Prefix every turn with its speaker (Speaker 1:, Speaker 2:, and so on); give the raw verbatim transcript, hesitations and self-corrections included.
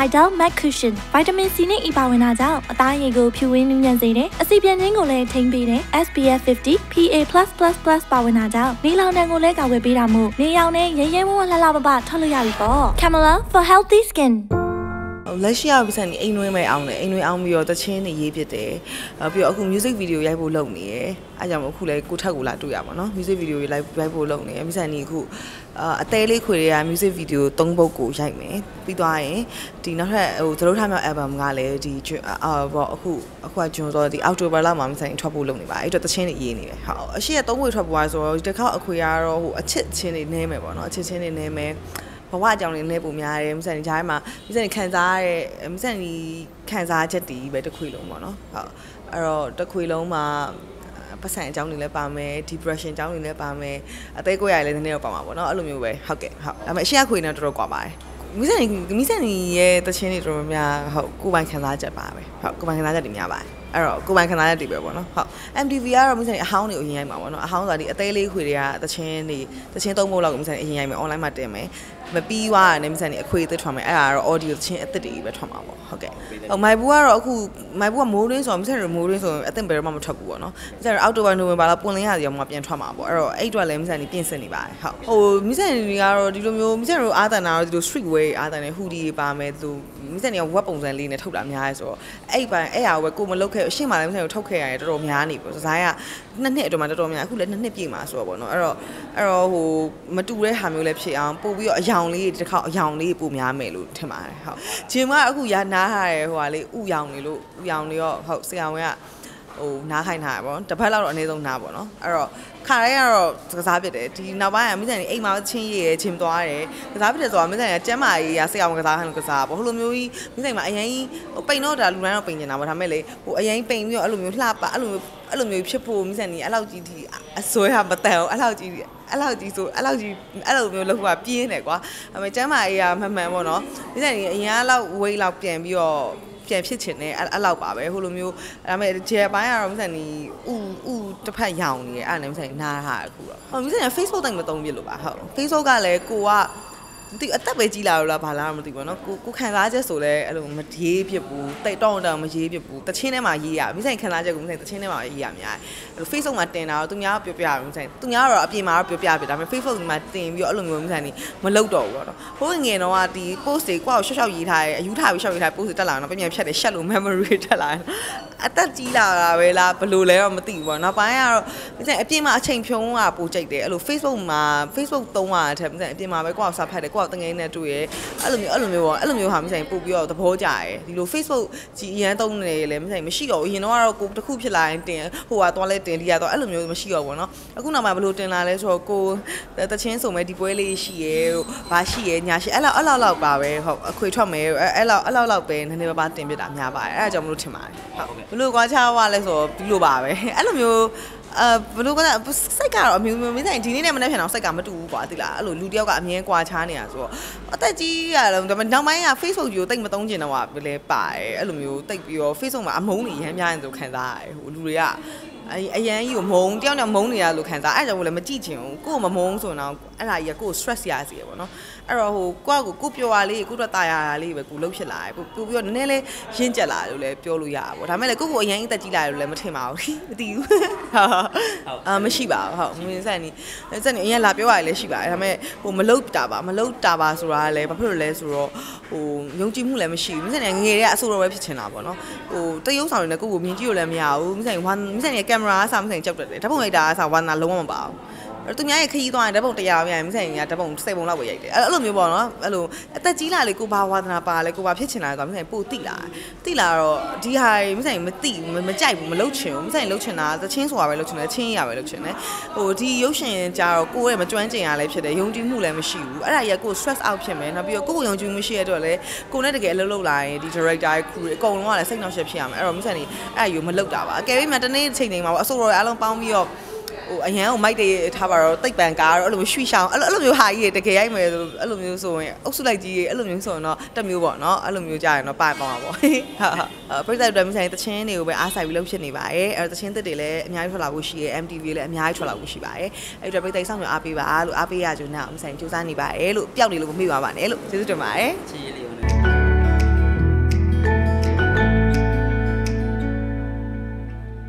Speaker 1: Idol Matte Cushion Vitamin C နဲ့ E ပါဝင်တာကြောင့်အသားရည်ကိုဖြူဝင်းမြူးမြတ်စေတယ်။အစီပြန်ခြင်းကိုလည်းထိန်းပေးတယ်။ S P F fifty P A plus plus plus ပါဝင်တာကြောင့်နေလောင်တန်ကိုလည်းကာကွယ်ပေးတာမို့နေရောင်နဲ့ရဲရဲဝံ့ဝံ့လှလှပပထွက်လို့ရပြီပေါ့။ Camilla for healthy skin
Speaker 2: လက်ရှိအပစံအိမ်နှွေးမဲ့အောင်လေအိမ်နှွေးအောင်ပြီးတော့တချင်းနေရေးဖြစ်တယ်ပြီးတော့အခု music video ရိုက်ဖို့လုပ်နေရယ်အဲကြောင့်အခုလည်းကိုထက်ကိုလာတွေ့ရပါတော့ music video တွေ live ရိုက်ဖို့လုပ်နေရယ်မိစံนี่အခုအသေးလေးခွေတွေက music video သုံးပုတ်ကိုရိုက်မယ်ပြီးသွားရင်ဒီနောက်ထပ်ဟိုသတို့ထားမြောက် album ကလည်းဒီအာဘောအခုအခုကဂျွန်ဆိုဒီ October လောက်မှာမိစံထွက်ဖို့လုပ်နေပါအဲ့တော့တချင်းနေရေးနေတယ်ဟုတ်အရှိရသုံးခွေထွက်ဖို့ဆိုတော့ဒီတစ်ခါအခွေကတော့ဟိုအချစ်ချင်းနေနေမယ်ပေါ့နော်အချစ်ချင်းနေနေမယ်ဘဝအကြောင်းလေးနဲ့ပုံများတယ်မိစံဒီကြားထဲမှာမိစံခံစားရတဲ့မိစံဒီခံစားချက်တည်ပဲတစ်ခွေလုံးပေါ့နော်ဟုတ်အဲ့တော့တစ်ခွေလုံးမှာပတ်စံအကြောင်းတွေလည်းပါမယ် depression အကြောင်းတွေလည်းပါမယ်အသေးကိုရလည်းနည်းနည်းတော့ပါမှာပေါ့နော်အဲ့လိုမျိုးပဲဟုတ်ကဲ့ဟုတ်ဒါပေမဲ့အရှိအခွေနဲ့တော်တော်ကွာပါတယ်မိစံမိစံရဲ့တခြင်းတွေတော်တော်များဟုတ်ကိုယ်ပိုင်ခံစားချက်ပါပဲဟုတ်ကိုယ်ပိုင်ခံစားချက်တွေများပါတယ်အဲ့တော့ကိုယ်ပိုင်ခံစားချက်တွေပဲပေါ့နော်ဟုတ် M T V ကတော့မိစံအဟောင်းတွေကိုအရင်ရိုက်မှာပေါ့နော်အဟောင်းဆိုတာဒီအသေးလေးခွေတွေကတခြင်းတွေတခြင်းသုံးဖို့လောက်ကိုမိစံအရင်ရိုက်မယ် online မှာတင်မယ်မပြီးွားတယ်မိစံနေအခွေအသစ်ထွက်မယ်အဲ့ဒါကတော့ audio ချင်းအသစ်တွေပဲထွက်မှာပေါ့ဟုတ်ကဲ့ဟိုမိုင်ဘူးကတော့အခုမိုင်ဘူးကမိုးရင်းဆိုတော့မိစံရမိုးရင်းဆိုရင်အသစ်ဘယ်တော့မှမထွက်ဘူးပေါ့နော်မိစံရအောက်တိုဘာနိုဝင်ဘာလောက်ပွင့်လင်းရစီအောင်မှပြန်ထွက်မှာပေါ့အဲ့တော့အဲ့အတွက်လည်းမိစံနေပြင်ဆင်နေပါတယ်ဟုတ်ဟိုမိစံတွေကတော့ဒီလိုမျိုးမိစံတို့အာသန်နာတော့ဒီလို street way အာသန်နဲ့ hoodie တွေပါမယ်သူမိစံနေက web ပုံစံလေးနဲ့ထုတ်တာများရဲဆိုတော့အဲ့ပိုင်းအဲ့ဟာပဲကိုမလုပ်ခဲ့အရှင်းမှလည်းမိစံတို့ထုတ်ခဲ့ရတယ်တော်တော်များနေပေါ့ဇာတ်ကနှစ်နှစ်အတွင်းမှာတော်တော်များအခုလည်းနှစ်နှစ်ပြည့်မှာဆိုတော့ပေါ့နော်အဲ့တော့အဲ့တော့ဟိုမတူတဲ့ဟာမျိုးလည်းဖြစ်အောင်ပို့ပြီးတော့အယောင်လေးတစ်ခါအယောင်လေးပိုများမယ်လို့ထင်ပါတယ်ဟုတ်ဂျင်ကအခုရနားထားတယ်ဟိုဟာလေးဥယောင်နေလို့ဥယောင်နေတော့ဟုတ်ဆရာဝန်ကဟိုနားခိုင်းထားတယ်ပေါ့တစ်ဖက်လောက်တော့အနည်းဆုံးနားပေါ့နော်အဲ့တော့ခါရဲကတော့ကစားဖြစ်တယ်ဒီနောက်ပိုင်းကမိစံနေအိမ်မှာချင်းရည်ရချင်းသွားတယ်ကစားဖြစ်တယ်ဆိုတာမိစံကကျမ်းမာရေးရဆရာဝန်ကစားခိုင်းလို့ကစားပေါ့ဟိုလိုမျိုးကြီးမိစံမှာအရင်ဟိုပိန်တော့ဒါလူတိုင်းတော့ပိန်နေတာပေါ့ဒါမဲ့လေဟိုအရင်ပိန်ပြီးတော့အဲ့လိုမျိုးလှပအဲ့လိုမျိုးအဲ့လိုမျိုးဖြစ်ဖို့မိစံနေအဲ့လောက်ကြီးဒီအစွဲဟာမတန်အောင်အဲ့လောက်ကြီးအဲ့လောက်ကြီးဆိုအဲ့လောက်ကြီးအဲ့လိုမျိုးလောက်ကပြင်းတယ်ကွာဒါပေမဲ့ကျမ်းမာရေးရမှန်မှန်ပေါ့နော်မိစံနေအရင်ကလောက်ဝေးလောက်ပြန်ပြီးတော့ပြန်ဖြစ်ချင်တယ်အဲ့လောက်ပါပဲဟိုလိုမျိုးဒါပေမဲ့ဂျယ်ပိုင်းကတော့မိစံနေဥဥတစ်ဖက်ရောင်နေတယ်အဲ့ဒါလည်းမိစံနားထားအခုတော့ဟိုမိစံက Facebook တိုင်းမသုံးပြလို့ပါဟုတ် Facebook ကလည်းကိုကဒီအသက်ပဲကြီးလာလို့လားဘာလားမသိဘူးเนาะကိုကိုခံစားချက်ဆိုလဲအဲ့လိုမရေးဖြစ်ဘူးတိတ်တောင်းတောင်းမရေးဖြစ်ဘူးတချင်းထဲမှာရေးရမိဆိုင်ခံစားချက်ကိုမိဆိုင်တချင်းထဲမှာရေးရများအဲ့လို Facebook မှာတင်တာတော့သူများပြောပြရမိဆိုင်သူများတော့အပြင်မှာတော့ပြောပြပြဒါပေမဲ့ Facebook မှာတင်ပြီးတော့အဲ့လိုမျိုးမိဆိုင်နေမလုပ်တော့ဘူးတော့ဟိုငယ်တော့ကဒီ post တွေကိုရှော့ရှော့ရေးထားတယ်အယူထားပြီးရှော့ရေးထား post တွေတက်လာတော့ပြန်ပြန်ဖြတ်တယ်ရှက်လို့ memory တက်လာအသက်ကြီးလာတာပဲလားဘယ်လိုလဲတော့မသိဘူးပေါ့နောက်ပိုင်းကတော့မိဆိုင်အပြင်မှာအချိန်ဖြုံးကပိုကြိုက်တယ်အဲ့လို Facebook မှာ Facebook သုံးရတဲ့အထက်မိဆိုင်အပြင်မှာပဲကိုယ့်အောင်စာဖတ်တယ်ကိုယ့်တငယ်နဲ့တွေ့ရဲအဲ့လိုမျိုးအဲ့လိုမျိုးပေါ့အဲ့လိုမျိုးဟာမဆိုင်ပို့ပြီးတော့သဘောကျရဲဒီလို Facebook ကြီးအရန်သုံးနေလေမဆိုင်မရှိတော့ဘူးအရင်တော့ကိုတစ်ခုဖြစ်လာရင်တင်ဟိုကသွားလဲတင်ဒီကတော့အဲ့လိုမျိုးမရှိတော့ဘူးเนาะအခုနောက်မှာဘယ်လိုတင်လာလဲဆိုတော့ကိုတချင်းစုံမဲ့ဒီပွဲလေးရှိရဲတို့ဘာရှိရဲညာရှိအဲ့လောက်အဲ့လောက်လောက်ပါပဲဟုတ်အခွေထွက်မယ်အဲ့လောက်အဲ့လောက်လောက်ပဲနည်းနည်းပါးပါးတင်ပြတာများပါတယ်အဲ့ဒါကြောင့်မလို့ထင်ပါတယ်ဟုတ်ဘယ်လိုကွာချားွားလဲဆိုတော့ဒီလိုပါပဲအဲ့လိုမျိုးအဲဘယ်လိုကစိတ်ကတော့အမျိုးမျိုးမင်းဆိုင်ဒီနေ့နဲ့မနေ့ပြန်အောင်စိတ်ကမတူဘူးကွာသိလားအဲ့လိုလူတယောက်ကအမြဲကွာချားနေတာဆိုတော့အသက်ကြီးရတယ်ဒါပေမဲ့နောက်ပိုင်းက Facebook ကြီးကိုတိတ်မသုံးကျင်တော့ကလည်းပါတယ်အဲ့လိုမျိုးတိတ်ပြီးတော့ Facebook မှာအမုန်းတွေရမ်းများရင်ဆိုခံစားရတယ်ဟိုလူတွေကအအရန်ကြီးကိုမုန်းတယောက်နဲ့မုန်းနေရလို့ခံစားအဲ့ကြောင့်လည်းမကြည့်ချင်ဘူးကိုယ်မမုန်းဆိုတော့အဲ့ဒါကြီးကကိုယ် stress ရစီရပေါ့နော်အဲ့တော့ဟိုကိုယ့်ကိုကိုပြောရလေးကိုတော့တာရတာလေးပဲကိုလှုပ်ဖြစ်လာတယ်ပို့ပြီးတော့နည်းနည်းလေးရင့်ကျက်လာလို့လည်းပြောလို့ရတာပေါ့ဒါမဲ့လည်းကိုယ့်ကိုအရင်အသက်ကြီးလာလို့လည်းမထင်ပါဘူးမသိဘူးအာမရှိပါဘူးဟုတ်မင်းစက်နီစက်နီအရင်လာပြောရတယ်လည်းရှိပါတယ်ဒါမဲ့ဟိုမလှုပ်တာပါမလှုပ်တာပါဆိုတာလည်းဘာဖြစ်လို့လဲဆိုတော့ဟိုယုံကြည်မှုလည်းမရှိဘူးမင်းစက်နီငယ်တည်းကအဆိုးတော်ပဲဖြစ်ချင်တာပေါ့နော်ဟိုတရုပ်ဆောင်တွေနဲ့ကိုယ့်ကိုမြင်ကြည့်လို့လည်းမရဘူးမင်းစက်နီဝမ်မင်းစက်နီကင်မရာအစားမင်းစက်နီကြောက်တယ်ဓာတ်ပုံရိုက်တာအစားဝမ်နာလုံးဝမပါဘူးအဲ့သူများရဲ့ခရီးသွားရင်ဓာတ်ပုံတရားပြန်မိဆိုင်ကဓာတ်ပုံစိတ်ပုံလောက်ပဲရိုက်တယ်အဲ့လိုမျိုးပေါ့နော်အဲ့လိုအသက်ကြီးလာလေကိုဘာဝါသနာပါလေကိုဘာဖြစ်ချင်လာဆိုမိဆိုင်ပို့တိလာတိလာတော့ဒီဟာမိဆိုင်မတိမကြိုက်ဘူးမလုပ်ချင်ဘူးမိဆိုင်လုပ်ချင်တာသချင်းဆိုတာပဲလုပ်ချင်တယ်ချင်းရပဲလုပ်ချင်တယ်ဟိုဒီရုပ်ရှင်ကြတော့ကိုယ့်ရဲ့မကျွမ်းကျင်ရလဲဖြစ်တယ်ယုံကြည်မှုလည်းမရှိဘူးအဲ့ဒါကြီးကကို stress out ဖြစ်မယ်နောက်ပြီးတော့ကိုယ့်ကိုယုံကြည်မှုမရှိရတော့လေကိုနဲ့တကယ်အလုပ်လုပ်လာရင်ဒီ director ရဲ့ crew အကုန်လုံးကလည်းစိတ်နှောက်ယှက်ဖြစ်ရမယ်အဲ့တော့မိဆိုင်นี่အဲ့ဒါယူမလုပ်တာပါအကယ်၍မှတနေ့ချိန်ချိန်မှာပေါ့အစိုးရအားလုံးပေါင်းပြီးတော့ဟိုအရန်ကိုမိုက်တွေထားပါတော့တိတ်ပန်ကားတော့အဲ့လိုမျိုးရွှီရှောင်းအဲ့လိုအဲ့လိုမျိုးဟာကြီးတကယ်ရိုက်မယ်ဆိုအဲ့လိုမျိုးဆိုရင်အုပ်စုလိုက်ကြီးအဲ့လိုမျိုးဆိုရင်တော့တစ်မျိုးပေါ့နော်အဲ့လိုမျိုးကြာရင်တော့ပါပေါင်းပါပေါ့ဟာပရိသတ်တွေမိဆိုင်တချင်းတွေကိုပဲအားဆိုင်ပြီးလုပ်ဖြစ်နေပါတယ်အဲ့တော့တချင်းသစ်တွေလည်းအများကြီးထွက်လာဖို့ရှိရဲ M T V လည်းအများကြီးထွက်လာဖို့ရှိပါတယ်အဲ့တော့ပရိသတ်ဆောင်ရအားပေးပါလို့အားပေးရကြုံနဲ့မိဆိုင်စူးစမ်းနေပါတယ်လို့ပျောက်နေလို့မမေ့ပါပါနဲ့လို့ကျေးဇူးတင်ပါတယ်
Speaker 3: ချီးလေး